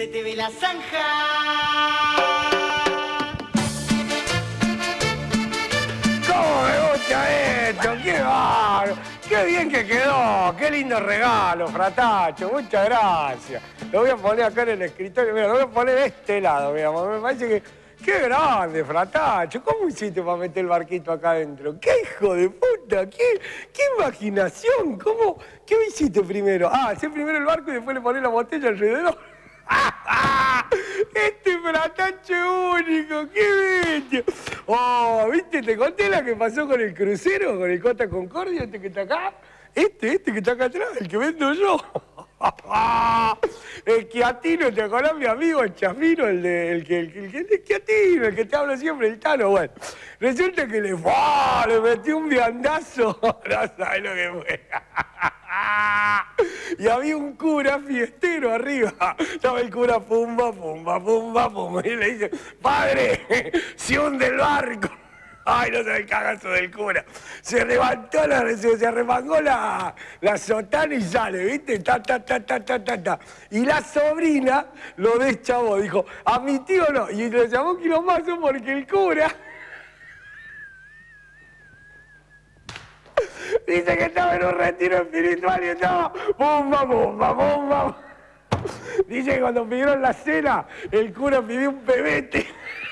se te ve la zanja. ¿Cómo me gusta esto? ¡Qué bárbaro! ¡Qué bien que quedó! ¡Qué lindo regalo, Fratacho! Muchas gracias. Lo voy a poner acá en el escritorio. Mira, lo voy a poner de este lado, mira. Me parece que... ¡Qué grande, Fratacho! ¿Cómo hiciste para meter el barquito acá adentro? ¡Qué hijo de puta! ¡Qué imaginación! ¿Cómo? ¿Qué hiciste primero? Ah, hacé primero el barco y después le pones la botella alrededor. Este Fratacho es único, qué bello. Oh, ¿viste? Te conté la que pasó con el crucero, con el Costa Concordia, este que está acá. Este que está acá atrás, el que vendo yo. El Quiatino, ¿te acordás, mi amigo, el Chafino, el Quiatino, el que te habla siempre, el Tano? Bueno, resulta que le metió un viandazo, no sabes lo que fue. Y había un cura fiestero arriba. Estaba el cura, pumba, pumba, pumba, pumba. Y le dice, padre, se hunde el barco. Ay, no se el cagazo del cura. Se levantó, se arremangó la sotana y sale, ¿viste? Ta. Y la sobrina lo deschavó, dijo, a mi tío no. Y lo llamó quilomazo porque el cura... Dice que estaba en un retiro espiritual y estaba... ¡Bumba, bumba, bumba! Dice que cuando pidieron la cena, el cura pidió un pebete.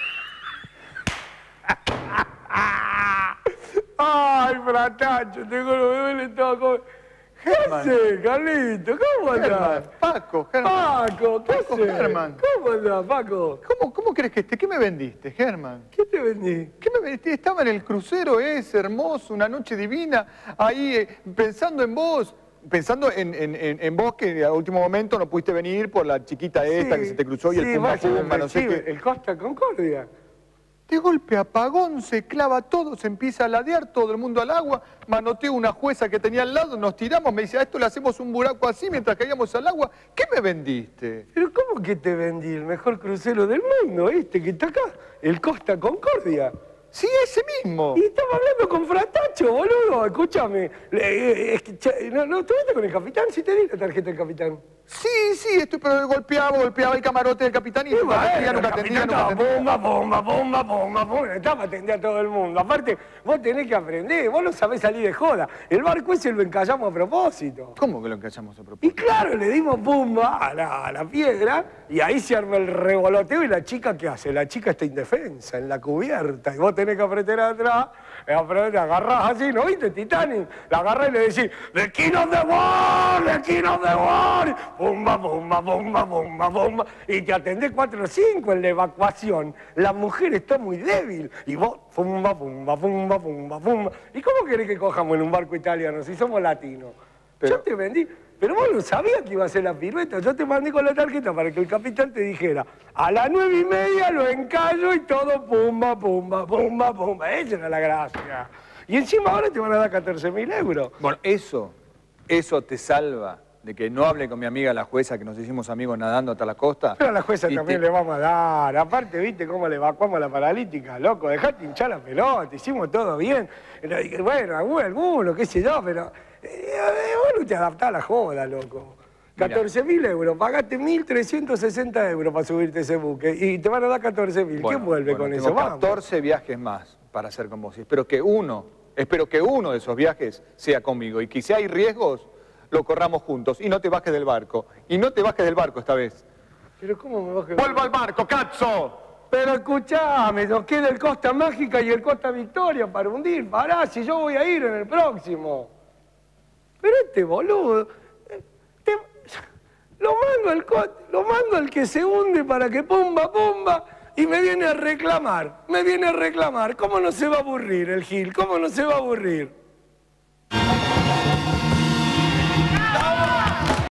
¡Ay, Fratacho! Tengo los bebés, le estaba comiendo. ¿Qué haces, Carlito? ¿Cómo andás? Paco, Germán. Paco, ¿qué haces? Germán. ¿Cómo andás, Paco? ¿Cómo crees que esté? ¿Qué me vendiste, Germán? ¿Qué te vendí? ¿Qué me vendiste? Estaba en el crucero ese, hermoso, una noche divina, ahí pensando en vos. Pensando en vos que a último momento no pudiste venir por la chiquita esta que se te cruzó y el pumba, no sé qué. El Costa Concordia. De golpe apagón, se clava todo, se empieza a ladear, todo el mundo al agua, manoteo una jueza que tenía al lado, nos tiramos, me dice, a esto le hacemos un buraco así mientras caíamos al agua. ¿Qué me vendiste? ¿Pero cómo que te vendí? El mejor crucero del mundo, este que está acá, el Costa Concordia. Sí, ese mismo. Y estaba hablando con Fratacho, boludo, escúchame. ¿No estuviste con el capitán? Sí te di la tarjeta del capitán. Sí, esto, pero golpeaba el camarote del capitán y nunca atendía. Estaba atendiendo a todo el mundo. Aparte, vos tenés que aprender, vos no sabés salir de joda. El barco ese lo encallamos a propósito. ¿Cómo que lo encallamos a propósito? Y claro, le dimos pumba a la piedra y ahí se arma el revoloteo y la chica, ¿qué hace? La chica está indefensa en la cubierta y vos tenés que apretar atrás, agarrás así, ¿no viste, Titanic? La agarrás y le decís, ¡The King of the World! ¡The King of the World! Pumba, pumba, pumba, pumba, pumba. Y te atendés 4 o 5 en la evacuación. La mujer está muy débil. Y vos, pumba, pumba, pumba, pumba, pumba. ¿Y cómo querés que cojamos en un barco italiano si somos latinos? Pero... Yo te vendí. Pero vos no sabías que iba a ser la pirueta. Yo te mandé con la tarjeta para que el capitán te dijera, a las 9:30 lo encallo y todo pumba, pumba, pumba, pumba. Esa era la gracia. Y encima ahora te van a dar 14.000 euros. Bueno, eso te salva de que no hable con mi amiga la jueza, que nos hicimos amigos nadando hasta la costa. Pero a la jueza también le vamos a dar. Aparte, ¿viste cómo le evacuamos a la paralítica? Loco, dejate hinchar la pelota, hicimos todo bien. Bueno, alguno, qué sé yo, pero... vos no te adaptás a la joda, loco. 14.000 euros, pagaste 1.360 euros para subirte ese buque y te van a dar 14.000. ¿Quién vuelve con eso? Tengo 14 viajes más para hacer con vos. Espero que uno de esos viajes sea conmigo y que si hay riesgos, lo corramos juntos y no te bajes del barco. Y no te bajes del barco esta vez. ¿Pero cómo me bajes? ¡Vuelvo al barco, cazzo! Pero escuchame, nos queda el Costa Mágica y el Costa Victoria para hundir. Pará, si yo voy a ir en el próximo. Pero este boludo, lo mando al que se hunde para que pumba, pumba, y me viene a reclamar. ¿Cómo no se va a aburrir el Gil? ¿Cómo no se va a aburrir?